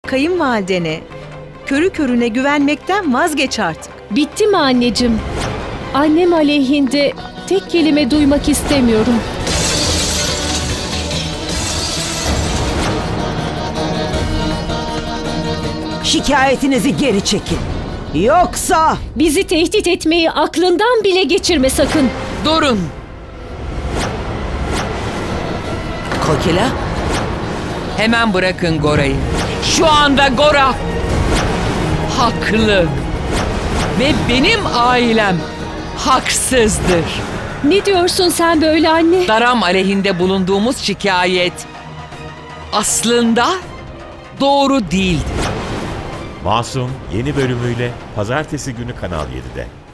Kayınvalidene körü körüne güvenmekten vazgeç artık. Bitti mi anneciğim? Annem aleyhinde tek kelime duymak istemiyorum. Şikayetinizi geri çekin. Yoksa... Bizi tehdit etmeyi aklından bile geçirme sakın. Durun. Kokila, hemen bırakın Gora'yı. Şu anda Gora haklı ve benim ailem haksızdır. Ne diyorsun sen böyle anne? Daram aleyhinde bulunduğumuz şikayet aslında doğru değildi. Masum yeni bölümüyle Pazartesi günü Kanal 7'de.